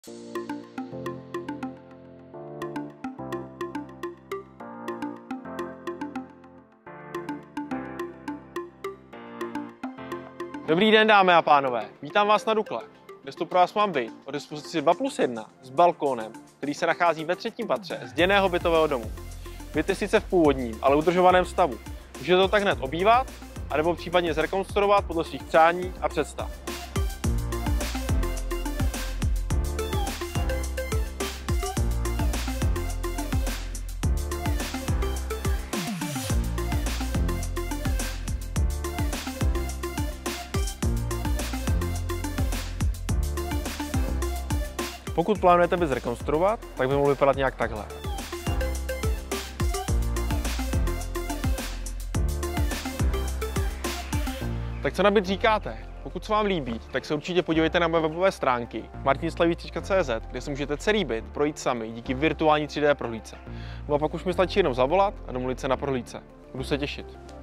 Dobrý den, dámy a pánové, vítám vás na Dukle, kde to pro vás mám byt o dispozici 2+1 s balkónem, který se nachází ve 3. patře zděného bytového domu. Byt je sice v původním, ale udržovaném stavu. Můžete to tak hned obývat, anebo případně zrekonstruovat podle svých přání a představ. Pokud plánujete byt zrekonstruovat, tak by mohl vypadat nějak takhle. Tak co na byt říkáte? Pokud se vám líbí, tak se určitě podívejte na moje webové stránky martinslavíc.cz, kde si můžete celý byt projít sami díky virtuální 3D prohlídce. No a pak už mi stačí jenom zavolat a domluvit se na prohlídce. Budu se těšit.